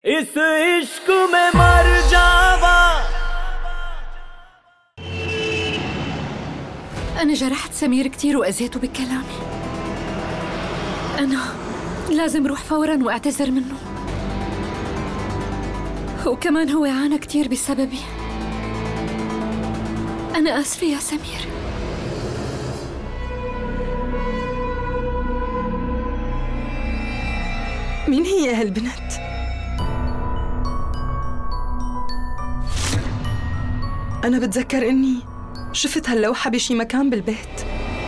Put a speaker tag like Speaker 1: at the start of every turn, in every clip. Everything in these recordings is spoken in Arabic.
Speaker 1: इस इश्क में मर जावा।
Speaker 2: أنا جرحت سمير كتير وأذيته بكلامي. أنا لازم روح فوراً وأعتذر منه، وكمان هو عانى كتير بسببي. أنا آسفة يا سمير.
Speaker 3: مين هي هالبنت؟ أنا بتذكر إني شفت هاللوحة بشي مكان بالبيت.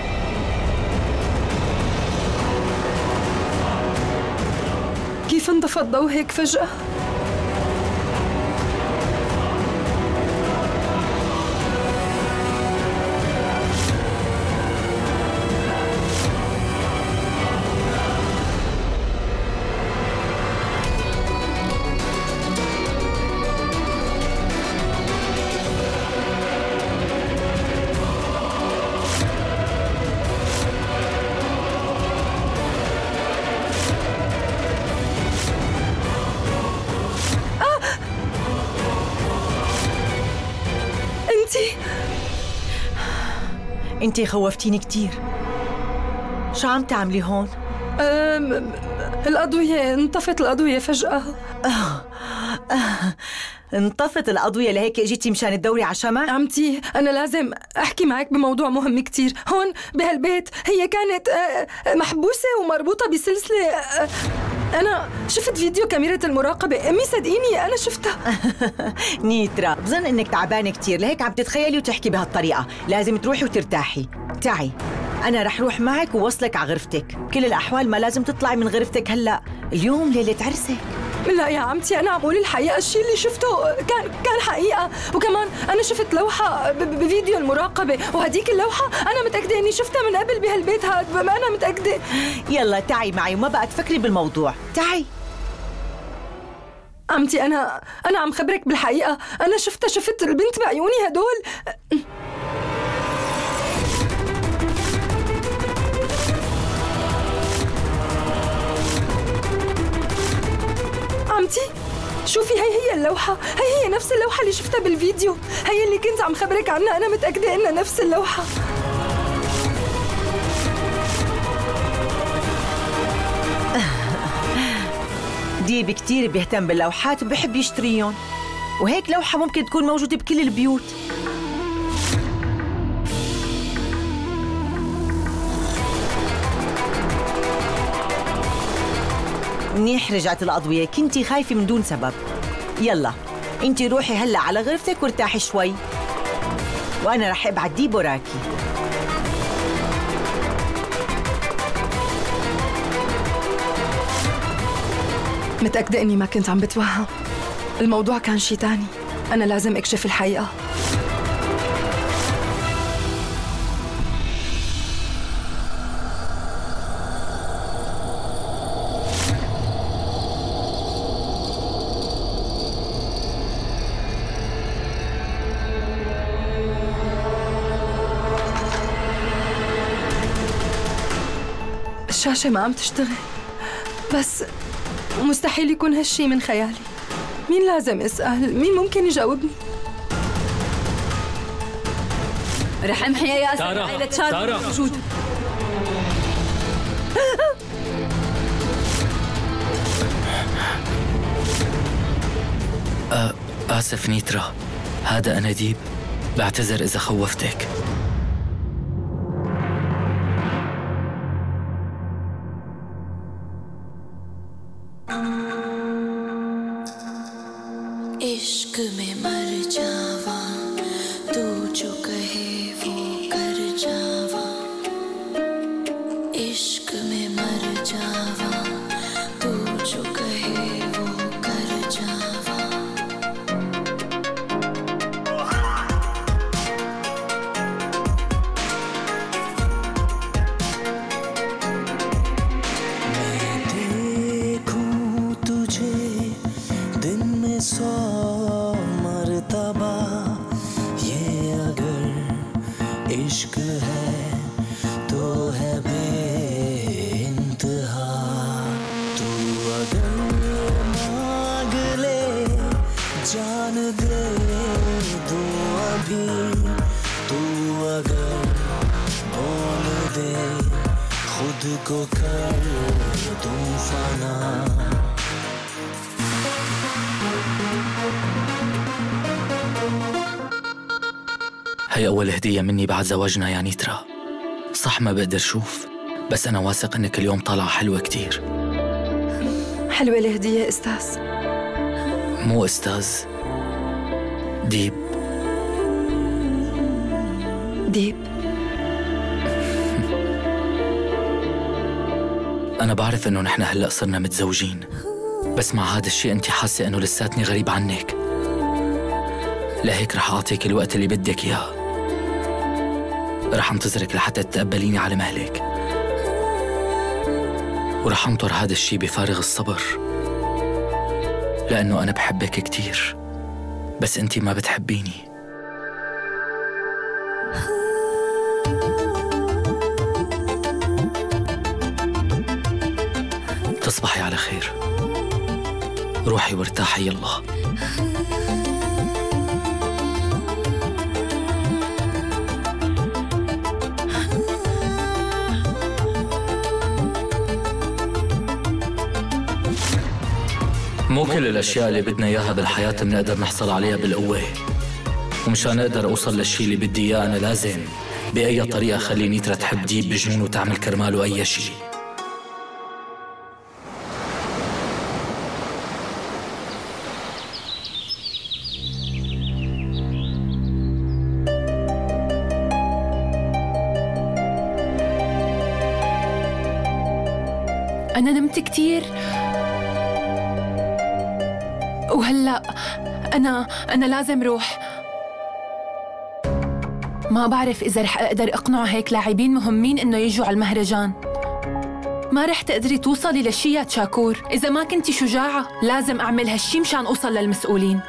Speaker 3: كيف انطفى الضوء هيك فجأة؟
Speaker 4: انتي خوفتيني كتير. شو عم تعملي هون؟
Speaker 3: الأضوية انطفت الأضوية فجأة.
Speaker 4: انطفت الأضوية لهيك اجيتي مشان تدوري على شمع؟
Speaker 3: عمتي أنا لازم أحكي معك بموضوع مهم كتير. هون بهالبيت هي كانت محبوسة ومربوطة بسلسلة. أنا شفت فيديو كاميرا المراقبة. أمي صدقيني أنا شفتها.
Speaker 4: نيترا بظن إنك تعبانة كتير لهيك عم تتخيلي وتحكي بهالطريقة. لازم تروحي وترتاحي. تعي أنا رح روح معك ووصلك على غرفتك. كل الأحوال ما لازم تطلعي من غرفتك هلأ، اليوم ليلة عرسك.
Speaker 3: لا يا عمتي أنا عم أقول الحقيقة. الشيء اللي شفته كان حقيقة. وكمان أنا شفت لوحة بفيديو المراقبة، وهديك اللوحة أنا متأكدة إني شفتها من قبل بهالبيت هاد. ما أنا متأكدة.
Speaker 4: يلا تعي معي وما بقى تفكري بالموضوع. تعي
Speaker 3: عمتي أنا عم خبرك بالحقيقة. أنا شفت البنت بعيوني هدول. عمتي شوفي هي اللوحة. هي نفس اللوحة اللي شفتها بالفيديو. هي اللي كنت عم خبرك عنها. أنا متأكدة إنها نفس اللوحة.
Speaker 4: ديب كتير بيهتم باللوحات وبيحب يشتريهم، وهيك لوحة ممكن تكون موجودة بكل البيوت. منيح رجعت الأضوية، كنتي خايفة من دون سبب. يلا انتي روحي هلا على غرفتك وارتاحي شوي، وأنا رح ابعت ديب وراكي.
Speaker 3: متأكدة إني ما كنت عم بتوهم. الموضوع كان شي تاني. أنا لازم أكشف الحقيقة. الشاشة ما عم تشتغل، بس مستحيل يكون هالشي من خيالي. مين لازم أسأل؟ مين ممكن يجاوبني؟
Speaker 2: رح امحي يا ياسر عائلة شارلي موجود.
Speaker 1: آسف نيترا، هذا أنا ديب. بعتذر إذا خوفتك.
Speaker 5: इश्क में मर जावा, तू जो कहे वो कर जावा। इश्क में मर जावा, तू जो कहे वो कर जावा। मैं देखूं तुझे दिन में 100 मर्तबा,
Speaker 6: दे खुद को कर तुम फना।
Speaker 1: هي أول هدية مني بعد زواجنا يا نيترا. صح ما بقدر شوف، بس أنا واثق إنك اليوم طالعة حلوة كتير.
Speaker 3: حلوة الهدية أستاذ.
Speaker 1: مو أستاذ، ديب.
Speaker 3: ديب.
Speaker 1: أنا بعرف إنه نحن هلأ صرنا متزوجين، بس مع هذا الشيء أنت حاسة إنه لساتني غريب عنك. لهيك رح أعطيك الوقت اللي بدك إياه. رح انتظرك لحتى تتقبليني على مهلك، ورح انطر هذا الشيء بفارغ الصبر، لأنه أنا بحبك كتير، بس أنت ما بتحبيني. تصبحي على خير. روحي وارتاحي يلا. مو كل الأشياء اللي بدنا إياها بالحياة بنقدر نحصل عليها بالقوة، ومشان أقدر أوصل للشي اللي بدي إياه أنا لازم بأي طريقة خلي نيترا تحب ديب بجنون وتعمل كرماله أي شي.
Speaker 2: أنا نمت كتير، وهلأ أنا لازم روح. ما بعرف إذا رح أقدر أقنع هيك لاعبين مهمين إنه يجوا على المهرجان. ما رح تقدري توصلي لشي يا تشاكور. إذا ما كنتي شجاعة لازم أعمل هالشي مشان أوصل للمسؤولين.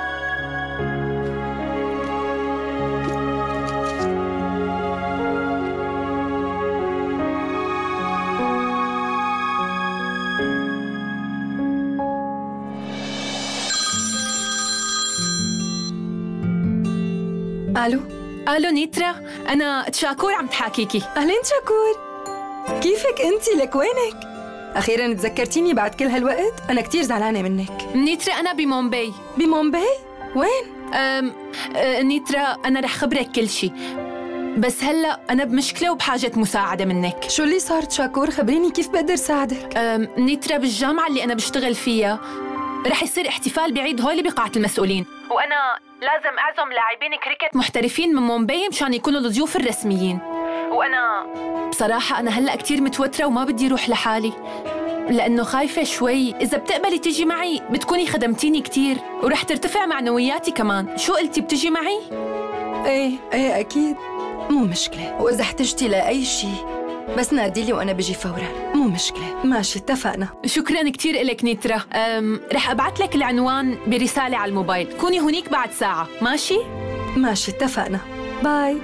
Speaker 2: ألو نيترا، أنا تشاكور عم تحاكيكي.
Speaker 3: أهلين تشاكور، كيفك أنتِ؟ لك وينك؟ أخيراً تذكرتيني بعد كل هالوقت؟ أنا كتير زعلانة منك.
Speaker 2: نيترا أنا بمومباي.
Speaker 3: بمومباي؟ وين؟
Speaker 2: نيترا أنا رح خبرك كل شي، بس هلأ أنا بمشكلة وبحاجة مساعدة منك.
Speaker 3: شو اللي صار تشاكور؟ خبريني كيف بقدر ساعدك.
Speaker 2: نيترا بالجامعة اللي أنا بشتغل فيها رح يصير احتفال بعيد هولي بقاعة المسؤولين، وأنا لازم أعزم لاعبين كريكت محترفين من مومباي مشان يكونوا الضيوف الرسميين. وأنا بصراحة أنا هلأ كتير متوترة وما بدي روح لحالي، لأنه خايفة شوي. إذا بتقبلي تيجي معي بتكوني خدمتيني كتير ورح ترتفع معنوياتي كمان. شو قلتي، بتجي معي؟
Speaker 3: إيه أكيد، مو مشكلة. وإذا احتجتي لأي شيء بس ناديلي وأنا بجي فوراً، مو مشكلة. ماشي، اتفقنا.
Speaker 2: شكراً كتير إلك نيترا. رح أبعت لك العنوان برسالة على الموبايل. كوني هونيك بعد ساعة، ماشي؟
Speaker 3: ماشي، اتفقنا. باي.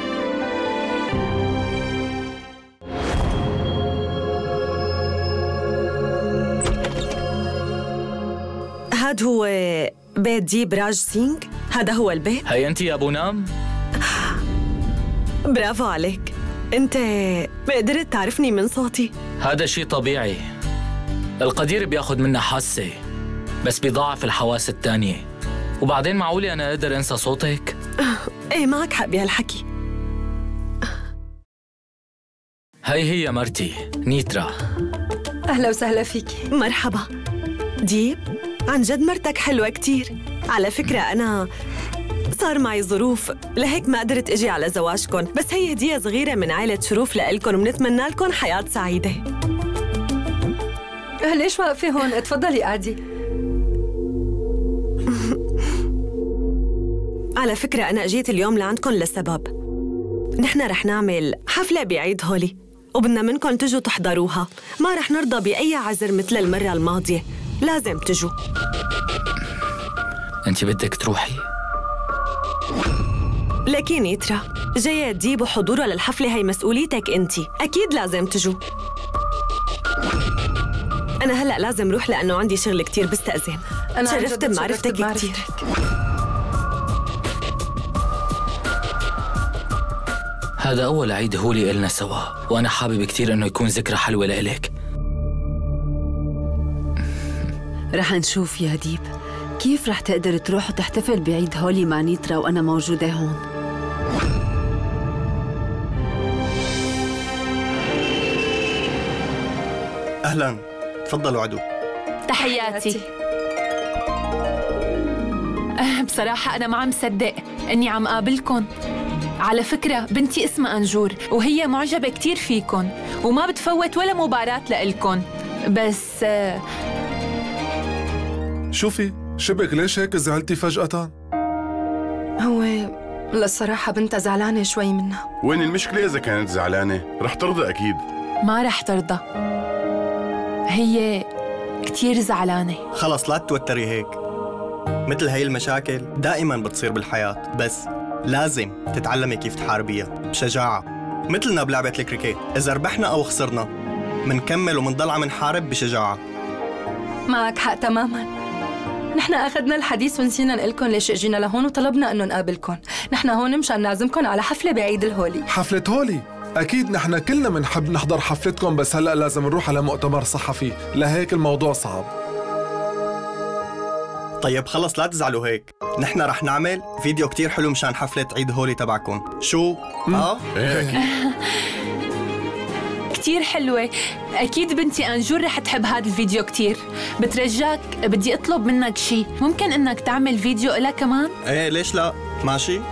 Speaker 7: هاد هو بيت ديب راج سينغ؟ هذا هو البيت؟
Speaker 1: هي أنت يا أبو نام؟
Speaker 7: برافو عليك، أنت قدرت تعرفني من صوتي.
Speaker 1: هذا شيء طبيعي، القدير بياخد منا حاسة بس بيضاعف الحواس التانية. وبعدين معقولة أنا أقدر أنسى صوتك؟
Speaker 7: إيه معك حق بهالحكي.
Speaker 1: هي مرتي نيترا.
Speaker 3: أهلا وسهلا فيكي.
Speaker 7: مرحبا ديب، عن جد مرتك حلوة كتير. على فكرة أنا صار معي ظروف لهيك ما قدرت أجي على زواجكن، بس هي هدية صغيرة من عائلة شروف لإلكن وبنتمنى لكم حياة سعيدة.
Speaker 3: ليش واقفة هون؟ اتفضلي قعدي.
Speaker 7: على فكرة أنا أجيت اليوم لعندكن لسبب. نحن رح نعمل حفلة بعيد هولي وبدنا منكن تجوا تحضروها. ما رح نرضى بأي عذر مثل المرة الماضية، لازم تجوا.
Speaker 1: أنت بدك تروحي؟
Speaker 7: لكن نيترا جاية ديب وحضورها للحفلة هي مسؤوليتك أنت، أكيد لازم تجوا. أنا هلأ لازم روح لأنه عندي شغل كتير، بستأذن.
Speaker 3: أنا
Speaker 7: شرفت بمعرفتك كتير.
Speaker 1: هذا أول عيد هولي إلنا سوا، وأنا حابب كتير إنه يكون ذكرى حلوة لإلك.
Speaker 8: رح نشوف يا ديب كيف رح تقدر تروح وتحتفل بعيد هولي مع نيترا وأنا موجودة هون.
Speaker 9: أهلاً، تفضلوا عدو.
Speaker 2: تحياتي. بصراحة أنا ما عم صدق إني عم قابلكن. على فكرة بنتي اسمها أنجور وهي معجبة كتير فيكن وما بتفوت ولا مباراة لإلكن. بس
Speaker 10: شوفي شبك ليش هيك زعلتي فجأة؟
Speaker 3: هو للصراحة بنتها زعلانة شوي منها.
Speaker 11: وين المشكلة إذا كانت زعلانة؟ رح ترضى أكيد.
Speaker 2: ما رح ترضى، هي كتير زعلانة.
Speaker 9: خلص لا تتوتري هيك، مثل هاي المشاكل دائما بتصير بالحياة، بس لازم تتعلمي كيف تحاربيها بشجاعة، مثلنا بلعبة الكريكيت، إذا ربحنا أو خسرنا منكمل ومنضل عم نحارب بشجاعة.
Speaker 3: معك حق تماما. نحن أخذنا الحديث ونسينا نقلكن ليش اجينا لهون وطلبنا إنه نقابلكن. نحن هون مشان نعزمكن على حفلة بعيد الهولي.
Speaker 10: حفلة هولي؟ أكيد نحن كلنا منحب نحضر حفلتكم، بس هلأ لازم نروح على مؤتمر صحفي، لهيك الموضوع صعب.
Speaker 9: طيب خلص لا تزعلوا هيك، نحن رح نعمل فيديو كتير حلو مشان حفلة عيد هولي تبعكم. شو؟
Speaker 11: إيه أكيد.
Speaker 2: كتير حلوة. أكيد بنتي أنجور رح تحب هذا الفيديو كتير. بترجاك بدي أطلب منك شي، ممكن إنك تعمل فيديو إلها كمان؟
Speaker 9: إيه ليش لا؟ ماشي؟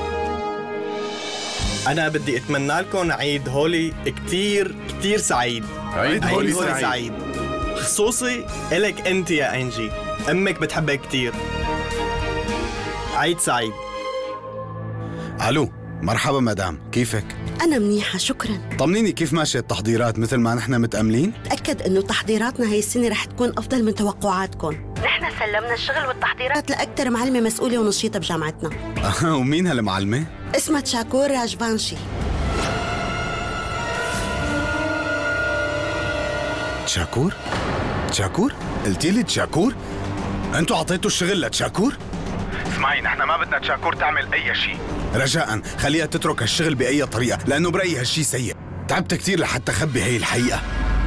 Speaker 9: أنا بدي أتمنى لكم عيد هولي كتير كتير سعيد.
Speaker 11: عيد هولي سعيد.
Speaker 9: خصوصي إلك أنت يا أنجي، أمك بتحبك كتير. عيد سعيد.
Speaker 12: ألو، مرحبا مدام، كيفك؟
Speaker 13: أنا منيحة شكراً.
Speaker 12: طمنيني كيف ماشية التحضيرات مثل ما نحن متأملين؟
Speaker 13: تأكد إنه تحضيراتنا هاي السنة رح تكون أفضل من توقعاتكم. نحن سلمنا الشغل والتحضيرات لأكثر معلمة مسؤولة ونشيطة بجامعتنا.
Speaker 12: ومين هالمعلمة؟
Speaker 13: اسمها تشاكور راجفانشي.
Speaker 12: تشاكور؟ تشاكور؟ قلتي لي تشاكور؟ أنتوا عطيتوا الشغل لتشاكور؟ اسمعي نحن ما بدنا تشاكور تعمل أي شيء. رجاءً خليها تترك هالشغل بأي طريقة، لأنه برأيي هالشي سيء. تعبت كتير لحتى أخبي هي الحقيقة.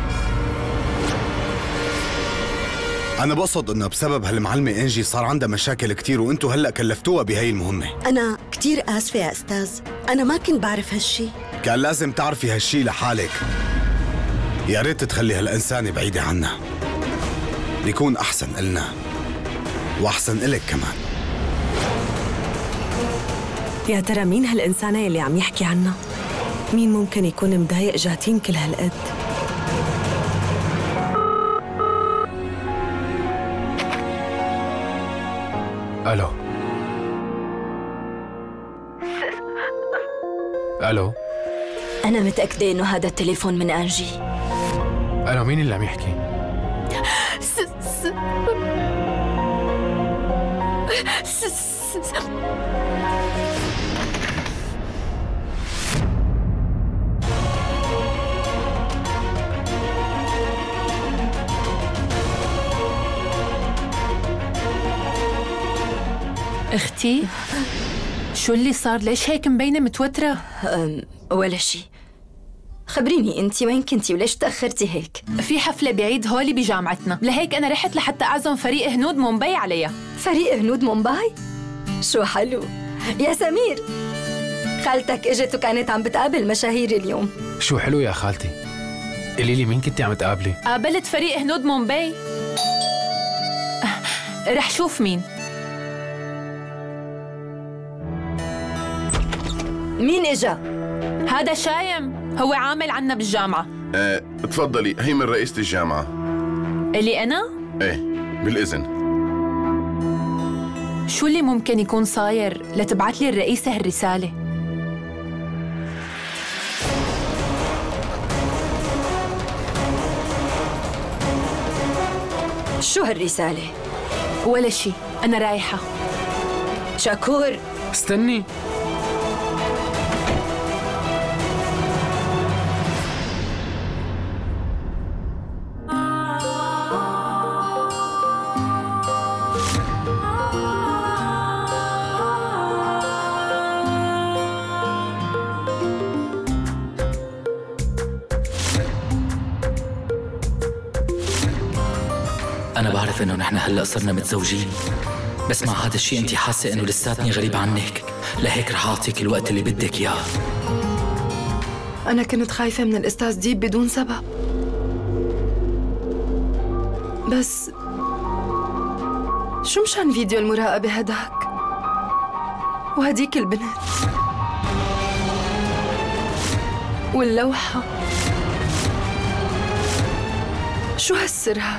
Speaker 12: أنا بقصد إنه بسبب هالمعلمة إنجي صار عندها مشاكل كتير، وأنتوا هلأ كلفتوها بهي المهمة.
Speaker 13: أنا كتير آسفة يا أستاذ، أنا ما كنت بعرف هالشي.
Speaker 12: كان لازم تعرفي هالشي لحالك. يا ريت تخلي هالإنسانة بعيدة عنا، بيكون أحسن إلنا وأحسن إلك كمان.
Speaker 7: يا ترى مين هالإنسانة اللي عم يحكي عنها؟ مين ممكن يكون مضايق جاتين كل هالقد؟
Speaker 14: ألو. ألو.
Speaker 15: أنا متأكدة إنه هذا التليفون من أنجي.
Speaker 14: ألو، مين اللي عم يحكي؟
Speaker 2: اختي شو اللي صار؟ ليش هيك مبينة متوترة؟
Speaker 15: ولا شي. خبريني انت وين كنتي وليش تأخرتي هيك؟
Speaker 2: في حفلة بعيد هولي بجامعتنا، لهيك أنا رحت لحتى أعزم فريق هنود مومباي عليها.
Speaker 15: فريق هنود مومباي؟ شو حلو. يا سمير، خالتك اجت وكانت عم بتقابل مشاهير اليوم.
Speaker 14: شو حلو يا خالتي. قولي لي مين كنتي عم تقابلي؟
Speaker 2: قابلت فريق هنود مومباي. رح شوف مين.
Speaker 15: مين اجا؟
Speaker 2: هذا شايم، هو عامل عنا بالجامعة.
Speaker 11: تفضلي، هي من رئيسة الجامعة.
Speaker 2: اللي أنا؟
Speaker 11: ايه بالإذن.
Speaker 2: شو اللي ممكن يكون صاير لتبعت لي الرئيسة هالرسالة؟
Speaker 15: شو هالرسالة؟
Speaker 2: ولا شي، أنا رايحة.
Speaker 15: شاكور
Speaker 14: استني.
Speaker 1: أنا بعرف إنه نحن هلأ صرنا متزوجين، بس مع هذا الشيء أنت حاسة إنه لساتني غريب عنك، لهيك رح أعطيك الوقت اللي بدك إياه.
Speaker 3: أنا كنت خايفة من الأستاذ ديب بدون سبب، بس شو مشان فيديو المراقبة هداك وهديك البنت واللوحة؟ شو هالسر هاد؟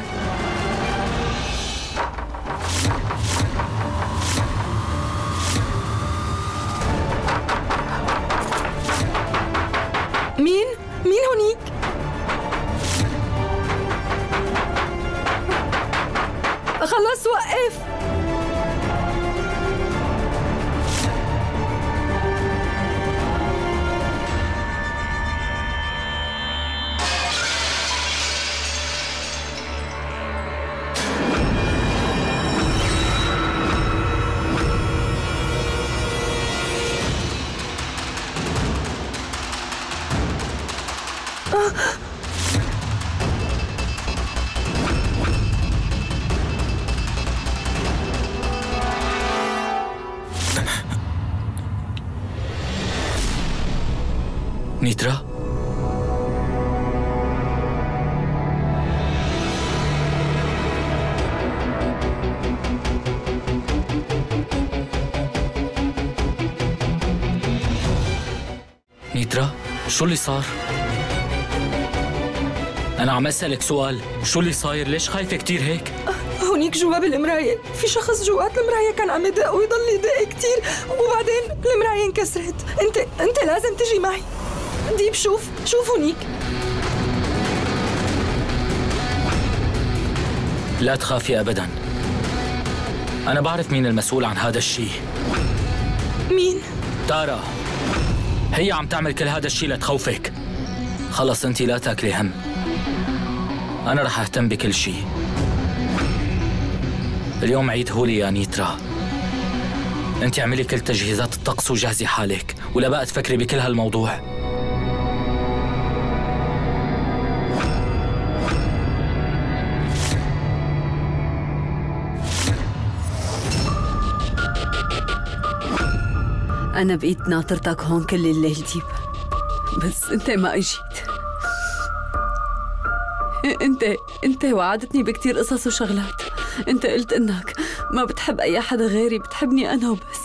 Speaker 3: مين هونيك؟ خلص وقف.
Speaker 1: نيترا؟ نيترا، شو اللي صار؟ أنا عم أسألك سؤال، شو اللي صاير؟ ليش خايفة كتير هيك؟
Speaker 3: هونيك جوا بالمراية، في شخص جوات المراية كان عم يدق ويضل يدق كتير، وبعدين المراية انكسرت. انت لازم تجي معي. ديب شوف هونيك.
Speaker 1: لا تخافي أبداً، أنا بعرف مين المسؤول عن هذا الشيء.
Speaker 3: مين؟
Speaker 1: تارا، هي عم تعمل كل هذا الشيء لتخوفك. خلص انتي لا تاكلي هم، أنا رح أهتم بكل شيء. اليوم عيد هولي يا نيترا، انتي اعملي كل تجهيزات الطقس وجهزي حالك، ولا بقى تفكري بكل هالموضوع.
Speaker 8: أنا بقيت ناطرتك هون كل الليل ديب، بس أنت ما أجيت. أنت وعدتني بكتير قصص وشغلات. أنت قلت إنك ما بتحب أي حدا غيري، بتحبني أنا وبس.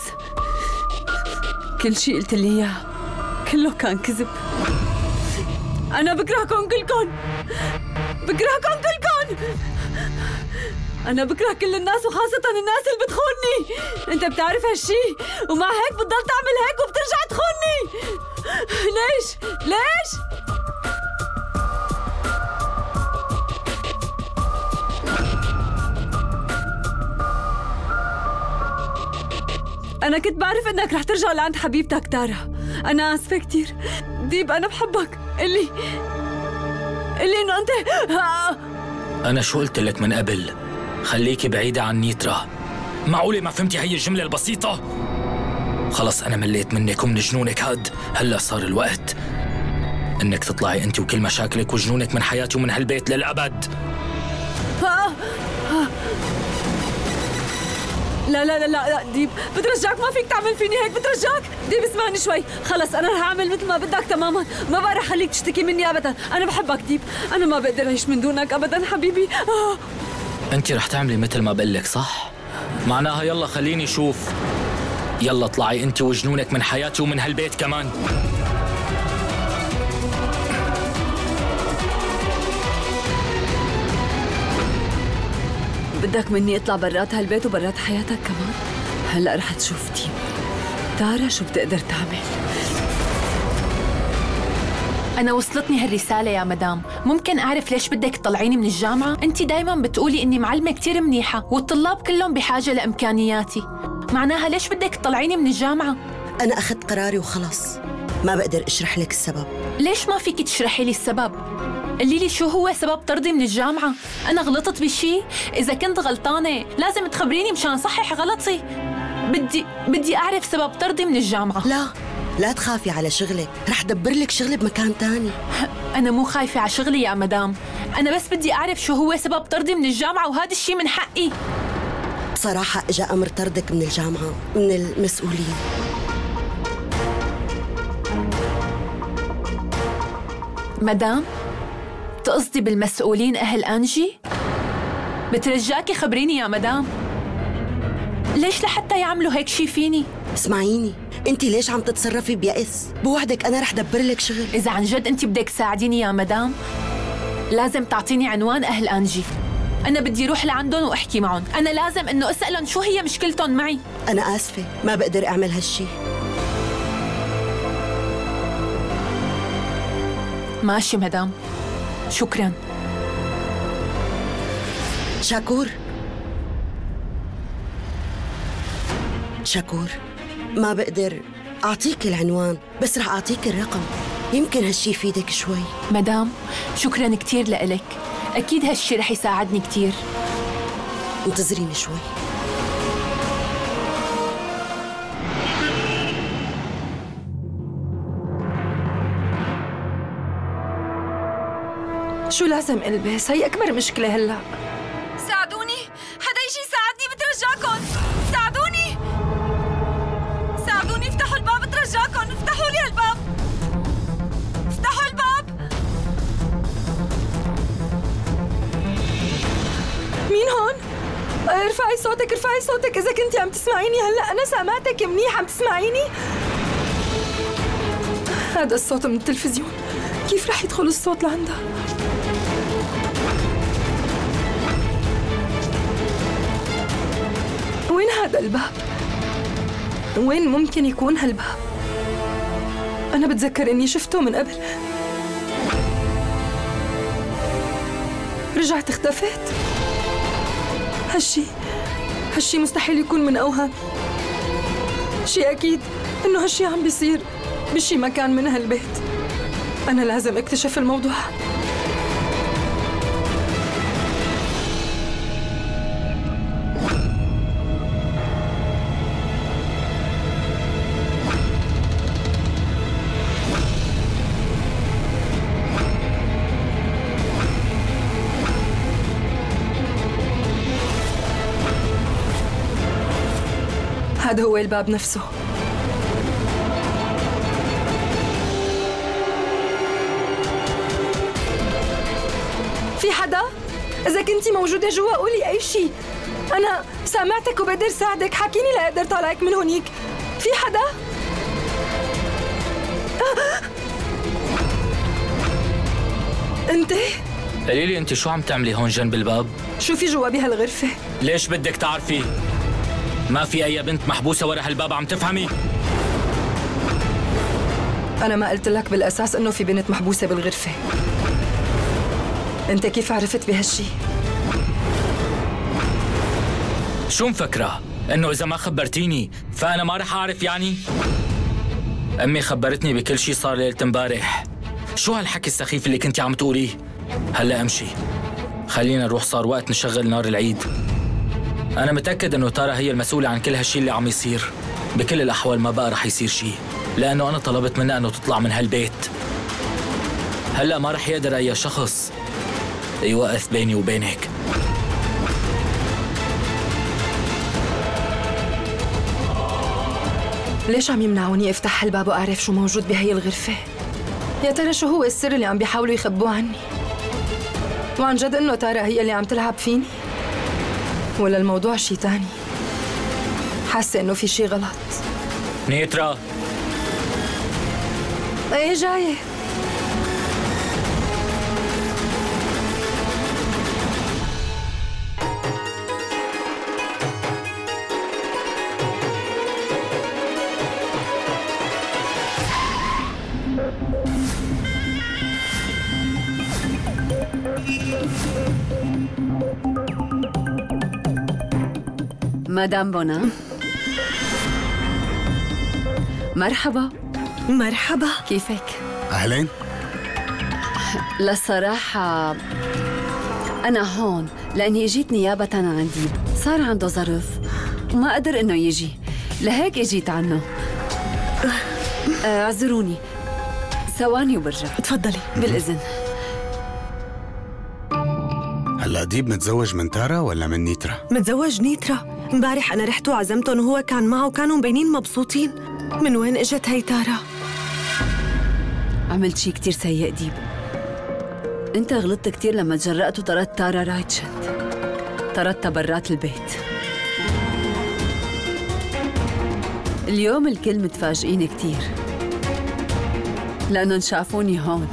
Speaker 8: كل شي قلت لي إياه كله كان كذب. أنا بكرهكم كلكم، بكرهكم كلكم. أنا بكره كل الناس وخاصة الناس اللي بتخونني. أنت بتعرف هالشي، ومع هيك بتضل تعمل هيك وبترجع تخونني. ليش؟ أنا كنت بعرف إنك رح ترجع لعند حبيبتك تارا. أنا آسفة كتير ديب، أنا بحبك. اللي إنه أنت
Speaker 1: أنا شو قلت لك من قبل؟ خليكي بعيدة عن نيترا. معقولة ما فهمتي هي الجملة البسيطة؟ خلص أنا مليت منك ومن جنونك هاد. هلأ صار الوقت إنك تطلعي أنت وكل مشاكلك وجنونك من حياتي ومن هالبيت للأبد.
Speaker 8: لا ديب، بترجاك، ما فيك تعمل فيني هيك، بترجاك. ديب اسمعني شوي، خلص أنا رح أعمل مثل ما بدك تماما، ما بقى رح خليك تشتكي مني أبدا. أنا بحبك ديب، أنا ما بقدر أعيش من دونك أبدا حبيبي.
Speaker 1: أنت رح تعملي مثل ما بقلك صح؟ معناها يلا خليني شوف. يلا اطلعي أنت وجنونك من حياتي ومن هالبيت كمان.
Speaker 8: بدك مني اطلع برات هالبيت وبرات حياتك كمان؟ هلأ رح تشوف ديب تارا شو بتقدر تعمل.
Speaker 2: أنا وصلتني هالرسالة يا مدام. ممكن أعرف ليش بدك تطلعيني من الجامعة؟ أنت دايماً بتقولي إني معلمة كتير منيحة والطلاب كلهم بحاجة لإمكانياتي. معناها ليش بدك تطلعيني من الجامعة؟
Speaker 13: أنا أخذت قراري وخلص، ما بقدر أشرح لك السبب.
Speaker 2: ليش ما فيك تشرحي لي السبب؟ قولي لي شو هو سبب طردي من الجامعة؟ أنا غلطت بشي؟ إذا كنت غلطانة لازم تخبريني مشان صحح غلطي. بدي أعرف سبب طردي من الجامعة.
Speaker 13: لا تخافي على شغلك، رح دبر لك شغل بمكان تاني.
Speaker 2: أنا مو خايفة على شغلي يا مدام، أنا بس بدي أعرف شو هو سبب طردي من الجامعة، وهذا الشيء من حقي.
Speaker 13: بصراحة إجا أمر طردك من الجامعة من المسؤولين.
Speaker 2: مدام، تقصدي بالمسؤولين أهل أنجي؟ بترجاكي خبريني يا مدام، ليش لحتى يعملوا هيك شي فيني؟
Speaker 13: اسمعيني، انت ليش عم تتصرفي بيأس؟ بوعدك انا رح دبر لك شغل.
Speaker 2: اذا عن جد انت بدك تساعديني يا مدام، لازم تعطيني عنوان اهل انجي. انا بدي اروح لعندهم واحكي معهم، انا لازم انه اسالهم شو هي مشكلتهم معي.
Speaker 13: انا اسفه، ما بقدر اعمل هالشي.
Speaker 2: ماشي مدام، شكرا.
Speaker 13: شاكور، شاكور، ما بقدر أعطيك العنوان، بس رح أعطيك الرقم، يمكن هالشي يفيدك شوي.
Speaker 2: مدام، شكراً كتير لإلك، أكيد هالشي رح يساعدني كتير.
Speaker 13: انتظريني شوي.
Speaker 3: شو لازم ألبس؟ هي أكبر مشكلة هلأ.
Speaker 16: ساعدوني، حدا يجي يساعدني بترجاكم، ساعدوني ساعدوني، افتحوا الباب بترجاكم، افتحوا لي الباب، افتحوا الباب.
Speaker 3: مين هون؟ ارفعي صوتك، ارفعي صوتك إذا كنتي عم تسمعيني هلأ، أنا سامعتك منيح، عم تسمعيني؟ هذا الصوت من التلفزيون، كيف رح يدخل الصوت لعندها؟ وين هذا الباب؟ وين ممكن يكون هالباب؟ أنا بتذكر إني شفته من قبل. رجعت اختفيت. هالشي مستحيل يكون من أوهام. شي أكيد إنه هالشي عم بيصير بشي مكان من هالبيت. أنا لازم اكتشف الموضوع. هذا هو الباب نفسه. في حدا؟ إذا كنتي موجودة جوا قولي أي شيء. أنا سامعتك وبقدر ساعدك، حكيني لأقدر طالعك من هونيك. في حدا؟ أنت؟
Speaker 1: قولي لي أنت شو عم تعملي هون جنب الباب؟
Speaker 3: شو في جوا بهالغرفة؟
Speaker 1: ليش بدك تعرفي؟ ما في أي بنت محبوسة ورا هالباب، عم تفهمي؟
Speaker 3: أنا ما قلت لك بالأساس إنه في بنت محبوسة بالغرفة. أنت كيف عرفت بهالشي؟
Speaker 1: شو مفكرة؟ إنه إذا ما خبرتيني فأنا ما رح أعرف يعني؟ أمي خبرتني بكل شي صار ليلة امبارح. شو هالحكي السخيف اللي كنتي عم تقوليه؟ هلا امشي، خلينا نروح، صار وقت نشغل نار العيد. أنا متأكد إنه تارا هي المسؤولة عن كل هالشي اللي عم يصير. بكل الأحوال ما بقى رح يصير شي، لأنه أنا طلبت منها إنه تطلع من هالبيت. هلا ما رح يقدر أي شخص يوقف بيني وبينك.
Speaker 3: ليش عم يمنعوني افتح الباب واعرف شو موجود بهي الغرفة؟ يا ترى شو هو السر اللي عم بيحاولوا يخبوه عني؟ وعن جد انه تارا هي اللي عم تلعب فيني؟ ولا الموضوع شي تاني؟ حاسة انه في شي غلط.
Speaker 1: نيترا،
Speaker 3: ايه جاية.
Speaker 8: مدام بونا، مرحبا.
Speaker 7: مرحبا،
Speaker 2: كيفك؟
Speaker 12: أهلين.
Speaker 8: للصراحة أنا هون لأني إجيت نيابة عن ديب، صار عنده ظرف وما قدر إنه يجي، لهيك إجيت عنه. اعذروني ثواني وبرجع.
Speaker 7: تفضلي.
Speaker 8: بالإذن.
Speaker 12: هلا ديب متزوج من تارا ولا من نيترا؟
Speaker 7: متزوج نيترا. امبارح أنا رحت وعزمتهم وهو كان معه وكانوا مبينين مبسوطين. من وين إجت هي تارا؟
Speaker 8: عملت شي كتير سيء ديب. انت غلطت كتير لما تجرأت وطردت تارا رايتشت. طردتها برات البيت. اليوم الكل متفاجئين كتير لأنهم شافوني هون،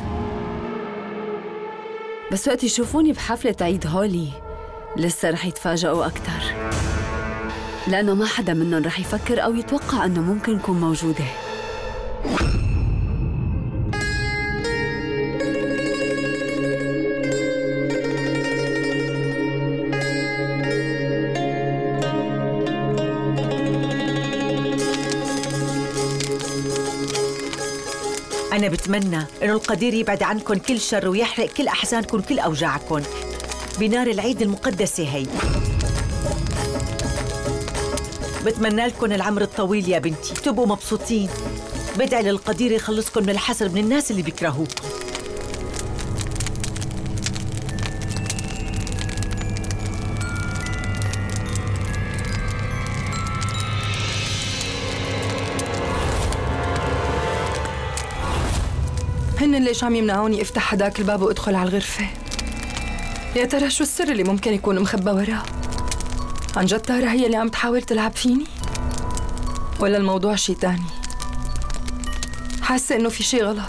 Speaker 8: بس وقت يشوفوني بحفلة عيد هولي لسه رح يتفاجئوا أكتر، لأنه ما حدا منهم رح يفكر أو يتوقع أنه ممكن نكون موجودة.
Speaker 4: أنا بتمنى إنه القدير يبعد عنكم كل شر ويحرق كل أحزانكم كل أوجاعكم بنار العيد المقدسة هي. بتمنى لكم العمر الطويل يا بنتي، تبقوا مبسوطين. بدعي للقدير يخلصكم من الحسد من الناس اللي بيكرهوكم.
Speaker 3: هن ليش عم يمنعوني افتح هداك الباب وادخل على الغرفة؟ يا ترى شو السر اللي ممكن يكون مخبى وراه؟ عن جد تارا هي اللي عم تحاول تلعب فيني؟ ولا الموضوع شي تاني؟ حاسة انه في شي غلط.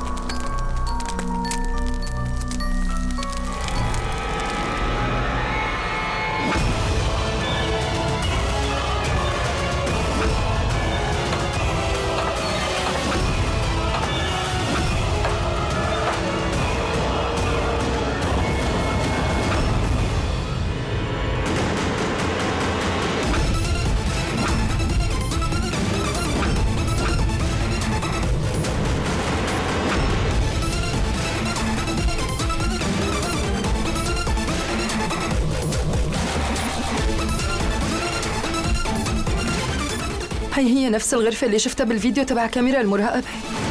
Speaker 3: هي نفس الغرفة اللي شفتها بالفيديو تبع كاميرا المراقبة،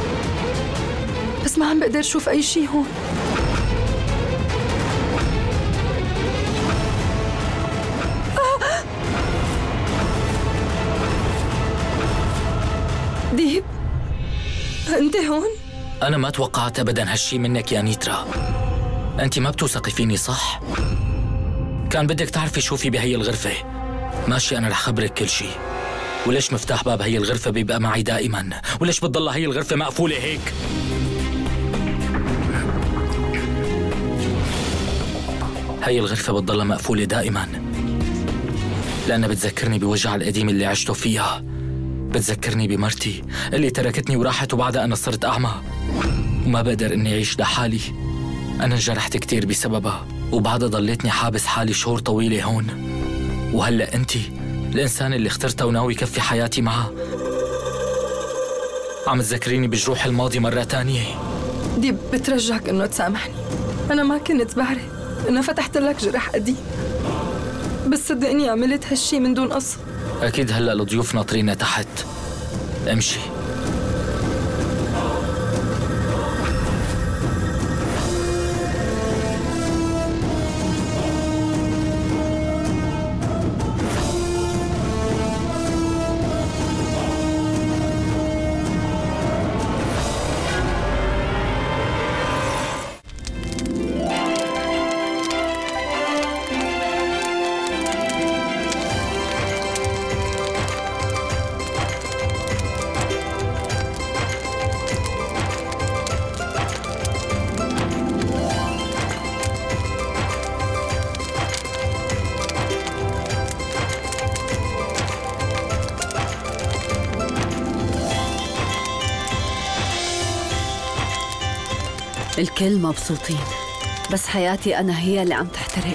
Speaker 3: بس ما عم بقدر شوف أي شي هون. ديب، أنت هون؟
Speaker 1: أنا ما توقعت أبداً هالشي منك يا نيترا. أنت ما بتوثقي فيني صح؟ كان بدك تعرفي شو في بهي الغرفة. ماشي، أنا رح خبرك كل شي. وليش مفتاح باب هي الغرفة بيبقى معي دائماً؟ وليش بتضل هي الغرفة مقفولة هيك؟ هي الغرفة بتضلها مقفولة دائماً لأنها بتذكرني بوجع القديم اللي عشته فيها. بتذكرني بمرتي اللي تركتني وراحت وبعدها أنا صرت أعمى وما بقدر إني أعيش لحالي. أنا انجرحت كتير بسببها وبعدها ضليتني حابس حالي شهور طويلة هون. وهلأ أنتي الإنسان اللي اخترته وناوي كفي حياتي معه عم تذكريني بجروح الماضي مرة تانية.
Speaker 3: ديب، بترجاك إنه تسامحني. أنا ما كنت بعرف إنه فتحت لك جرح قديم، بس صدقني عملت هالشي من دون قصد.
Speaker 1: أكيد هلأ الضيوف ناطرينا تحت. امشي.
Speaker 8: الكل مبسوطين، بس حياتي أنا هي اللي عم تحترق.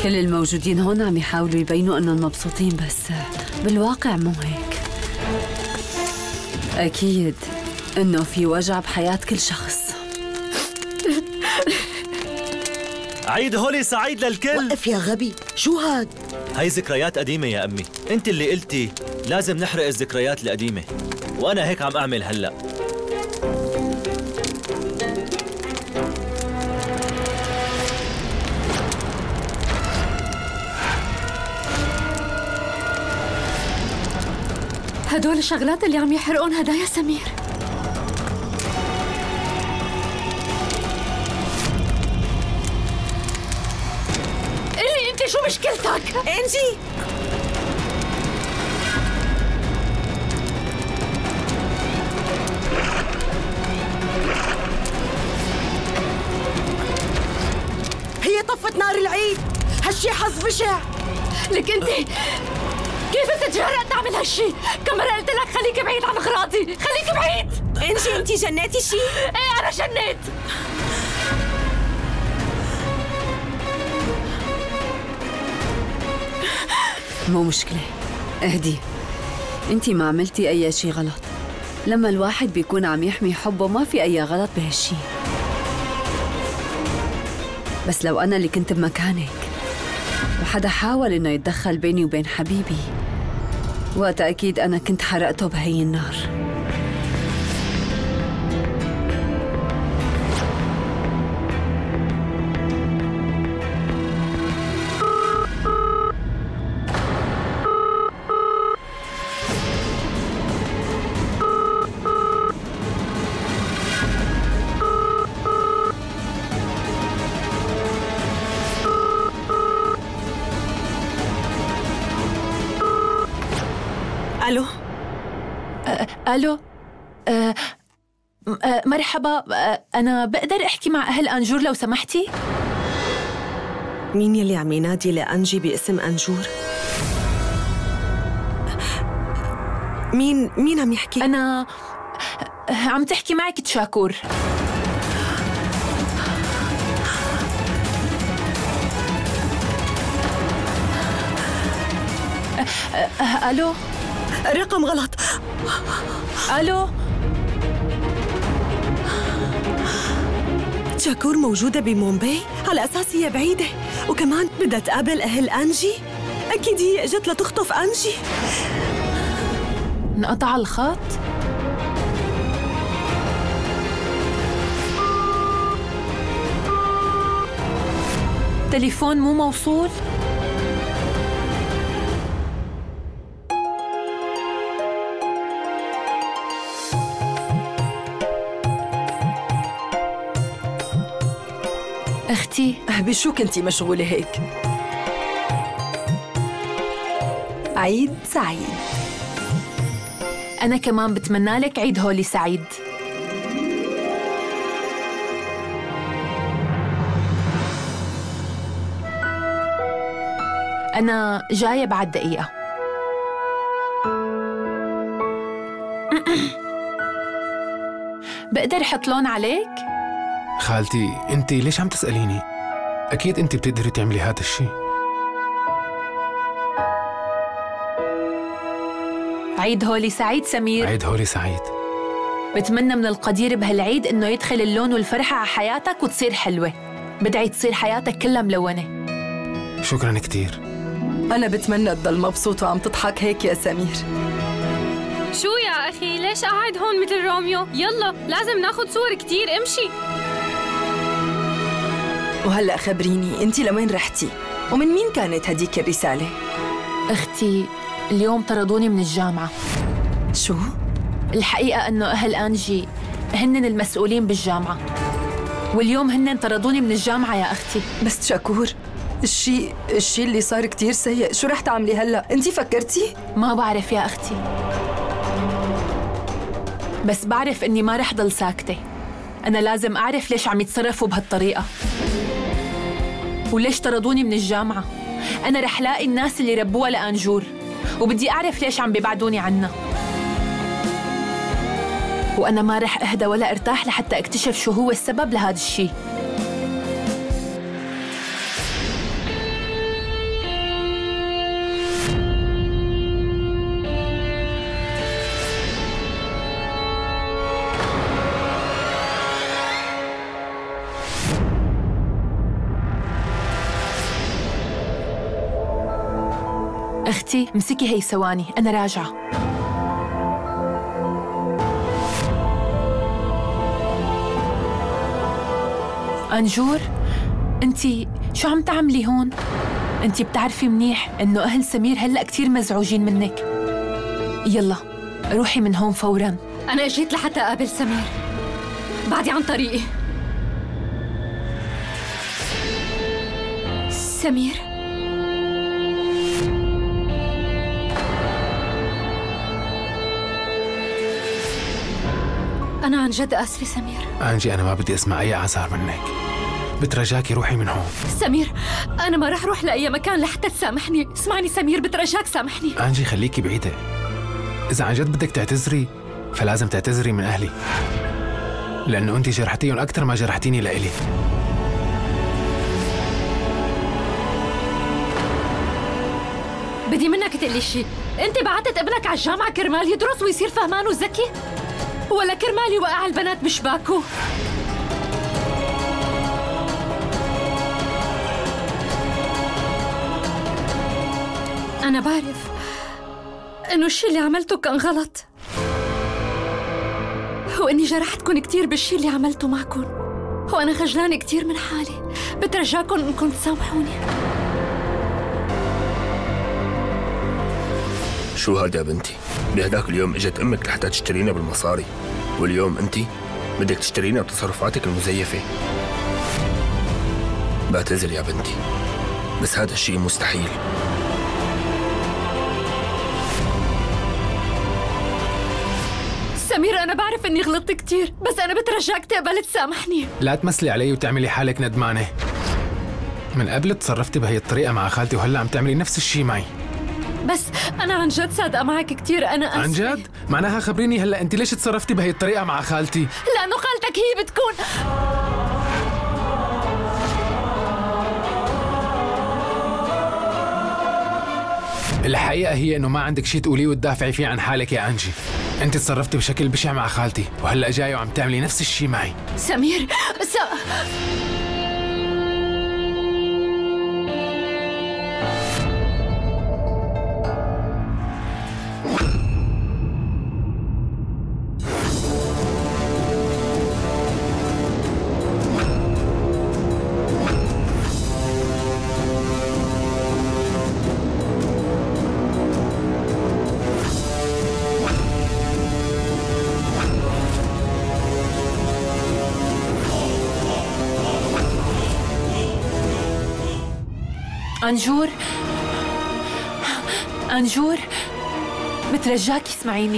Speaker 8: كل الموجودين هون عم يحاولوا يبينوا انهم مبسوطين، بس بالواقع مو هيك. اكيد انه في وجع بحياة كل شخص.
Speaker 17: عيد هولي سعيد للكل.
Speaker 13: وقف يا غبي، شو هاد؟
Speaker 17: هاي ذكريات قديمة يا أمي، أنت اللي قلتي لازم نحرق الذكريات القديمة، وأنا هيك عم أعمل هلأ.
Speaker 8: هدول الشغلات اللي عم يحرقون هدايا سمير.
Speaker 15: قلي انت شو مشكلتك؟
Speaker 7: انجي هي طفت نار العيد. هالشي حظ بشع.
Speaker 15: لك انت كيف تتجرأ تعمل هالشي؟ كم مرة قلت لك خليك بعيد عن اغراضي، خليك بعيد.
Speaker 7: انجي انتي جنيتي شي؟
Speaker 15: ايه انا جنيت.
Speaker 8: مو مشكلة، اهدي. انتي ما عملتي اي شي غلط. لما الواحد بيكون عم يحمي حبه ما في اي غلط بهالشي. بس لو انا اللي كنت بمكانك وحدا حاول انه يتدخل بيني وبين حبيبي، وقتها اكيد انا كنت حرقته بهي النار.
Speaker 7: الو.
Speaker 2: الو. مرحبا. انا بقدر احكي مع اهل انجور لو سمحتي؟
Speaker 7: مين يلي عم ينادي لأنجي باسم أنجور؟ مين عم يحكي؟
Speaker 2: انا عم تحكي معك تشاكور. الو.
Speaker 7: رقم غلط.
Speaker 2: الو.
Speaker 7: تشاكور موجودة بمومباي على أساس هي بعيدة، وكمان بدها تقابل أهل أنجي. أكيد هي اجت لتخطف أنجي.
Speaker 2: انقطع الخط؟ تليفون مو موصول؟ أختي
Speaker 3: بشو كنتي مشغولة هيك؟ عيد سعيد.
Speaker 2: أنا كمان بتمنى لك عيد هولي سعيد. أنا جاية بعد دقيقة. بقدر أحط لون عليك؟
Speaker 14: خالتي انت ليش عم تسأليني؟ اكيد انت بتقدري تعملي هذا الشيء.
Speaker 2: عيد هولي سعيد سمير.
Speaker 14: عيد هولي سعيد.
Speaker 2: بتمنى من القدير بهالعيد انه يدخل اللون والفرحة على حياتك وتصير حلوة. بدعي تصير حياتك كلها ملونة.
Speaker 14: شكرا كتير.
Speaker 3: أنا بتمنى تضل مبسوط وعم تضحك هيك يا سمير.
Speaker 18: شو يا أخي ليش قاعد هون مثل روميو؟ يلا لازم ناخد صور كتير، امشي.
Speaker 3: وهلأ خبريني انتي لوين رحتي؟ ومن مين كانت هديك الرسالة؟
Speaker 2: اختي اليوم طردوني من الجامعة.
Speaker 3: شو؟
Speaker 2: الحقيقة انه اهل انجي هن المسؤولين بالجامعة، واليوم هن طردوني من الجامعة يا اختي.
Speaker 3: بس تشاكور الشيء اللي صار كتير سيء، شو رح تعملي هلأ؟ انتي فكرتي؟
Speaker 2: ما بعرف يا اختي، بس بعرف اني ما رح ضل ساكتة. انا لازم اعرف ليش عم يتصرفوا بهالطريقة وليش طردوني من الجامعة. انا رح لاقي الناس اللي ربوها لأنجور، وبدي اعرف ليش عم بيبعدوني عنها. وانا ما رح اهدى ولا ارتاح لحتى اكتشف شو هو السبب لهذا الشيء. أختي امسكي هي ثواني، أنا راجعة. أنجور، أنتي شو عم تعملي هون؟ أنتي بتعرفي منيح إنه أهل سمير هلأ كتير مزعوجين منك. يلا روحي من هون فوراً.
Speaker 15: أنا جيت لحتى أقابل سمير، بعدي عن طريقي. سمير، أنا عن جد آسفة سمير.
Speaker 14: أنجي، أنا ما بدي أسمع أي أعذار منك، بترجاكي روحي من هون.
Speaker 15: سمير، أنا ما رح روح لأي مكان لحتى تسامحني. اسمعني سمير، بترجاك سامحني.
Speaker 14: أنجي خليكي بعيدة، إذا عن جد بدك تعتذري فلازم تعتذري من أهلي، لأنه أنت جرحتيهم أكثر ما جرحتيني لإلي.
Speaker 15: بدي منك تقلي شيء، أنت بعتت ابنك على الجامعة كرمال يدرس ويصير فهمان وذكي؟ ولا كرمال يوقع البنات بشباكه؟ أنا بعرف إنه الشيء اللي عملته كان غلط، وإني جرحتكن كتير بالشيء اللي عملته معكن، وأنا خجلانة كتير من حالي. بترجاكن إنكم تسامحوني.
Speaker 19: شو هذا يا بنتي؟ بهداك اليوم اجت امك لحتى تشترينا بالمصاري، واليوم انت بدك تشترينا بتصرفاتك المزيفة. بعتذر يا بنتي، بس هذا الشيء مستحيل.
Speaker 15: سمير، أنا بعرف إني غلطت كتير، بس أنا بترجاك تقبل تسامحني.
Speaker 14: لا تمثلي علي وتعملي حالك ندمانة. من قبل تصرفتي بهي الطريقة مع خالتي وهلا عم تعملي نفس الشيء معي.
Speaker 15: بس أنا عن جد صادقة معك كتير، أنا آسفة.
Speaker 14: عن جد؟ معناها خبريني هلا أنت ليش تصرفتي بهي الطريقة مع خالتي؟
Speaker 15: لأنه خالتك هي بتكون
Speaker 14: الحقيقة هي إنه ما عندك شيء تقوليه وتدافعي فيه عن حالك يا أنجي. أنت تصرفتي بشكل بشع مع خالتي وهلا جاي وعم تعملي نفس الشيء معي.
Speaker 15: سمير،
Speaker 2: أنجور، أنجور، بترجاكي اسمعيني.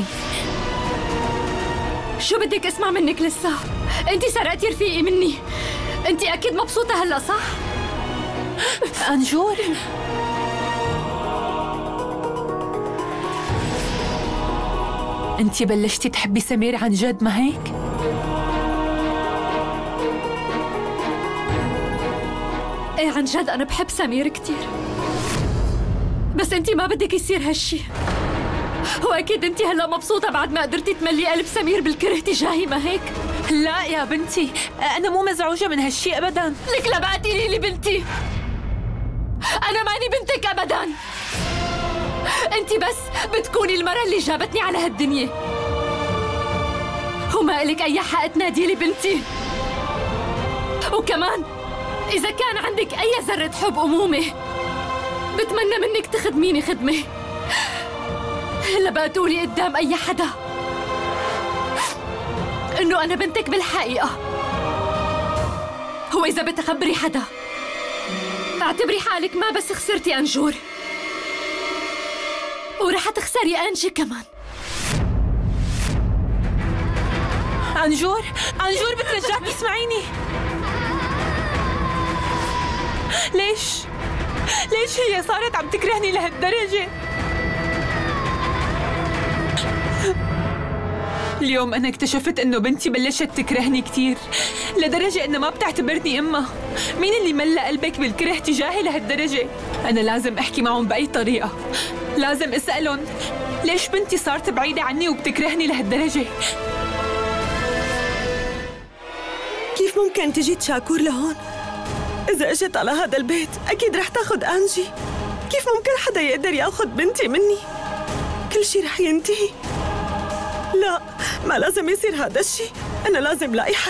Speaker 15: شو بدك اسمع منك لسه؟ انت سرقتي رفيقي مني. انت اكيد مبسوطة هلا صح؟
Speaker 2: أنجور، انت بلشتي تحبي سمير عن جد ما هيك؟
Speaker 15: ايه عن جد أنا بحب سمير كتير، بس انتي ما بدك يصير هالشي. وأكيد انتي هلا مبسوطة بعد ما قدرتي تملي قلب سمير بالكره تجاهي ما هيك؟
Speaker 2: لا يا بنتي، أنا مو مزعوجة من هالشي أبداً.
Speaker 15: لك لا بقى تقولي لي بنتي، أنا ماني بنتك أبداً. انتي بس بتكوني المرة اللي جابتني على هالدنيا، وما إلك أي حق تنادي لي بنتي. وكمان إذا كان عندك أي ذرة حب أمومة بتمنى منك تخدميني خدمة، هلا بقى تقولي قدام أي حدا إنه أنا بنتك بالحقيقة. وإذا بتخبري حدا اعتبري حالك ما بس خسرتي أنجور، ورح تخسري أنجي كمان.
Speaker 2: أنجور، أنجور بترجاكي اسمعيني. ليش هي صارت عم تكرهني لهالدرجة؟ اليوم أنا اكتشفت إنه بنتي بلشت تكرهني كتير لدرجة إنه ما بتعتبرني أمها. مين اللي ملأ قلبك بالكره تجاهي لهالدرجة؟ أنا لازم أحكي معهم بأي طريقة، لازم أسألهم ليش بنتي صارت بعيدة عني وبتكرهني لهالدرجة؟
Speaker 7: كيف ممكن تجي تشاكور لهون؟ إذا أجت على هذا البيت أكيد رح تاخد أنجي. كيف ممكن حدا يقدر ياخذ بنتي مني؟ كل شي رح ينتهي. لا، ما لازم يصير هذا الشيء. أنا لازم لاقي حل.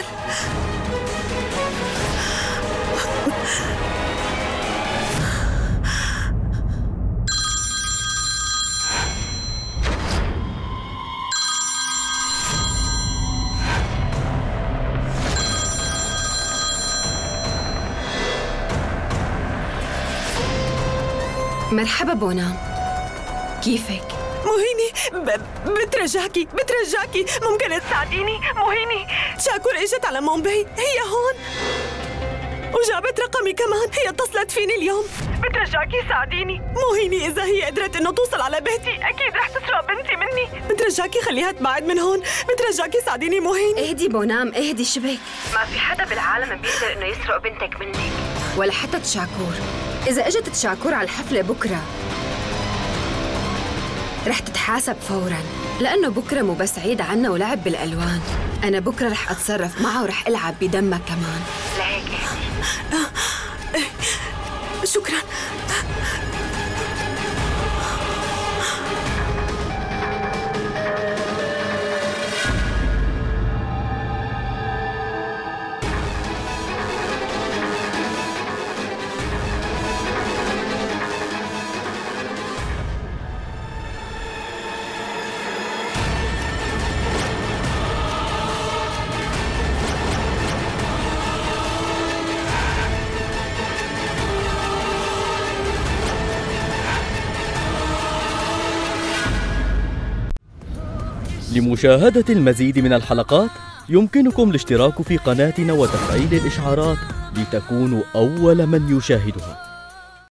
Speaker 20: مرحبا بونام، كيفك؟
Speaker 7: مهيني، بترجاكي ممكن تساعديني؟ مهيني، شاكور اجت على مومباي، هي هون وجابت رقمي كمان، هي اتصلت فيني اليوم. بترجاكي ساعديني مهيني، إذا هي قدرت إنه توصل على بيتي أكيد رح تسرق بنتي مني. بترجاكي خليها تبعد من هون، بترجاكي ساعديني مهيني.
Speaker 20: اهدي بونام، اهدي شبك. ما في حدا بالعالم بيقدر إنه يسرق بنتك منك، ولا حتى تشاكور. إذا اجت تشاكور على الحفلة بكرة رح تتحاسب فوراً، لأنه بكرة مو بس عيد عنا ولعب بالألوان. أنا بكرة رح أتصرف معها ورح ألعب بدمك كمان، لهيك
Speaker 7: شكراً.
Speaker 21: لمشاهدة المزيد من الحلقات يمكنكم الاشتراك في قناتنا وتفعيل الإشعارات لتكونوا أول من يشاهدها.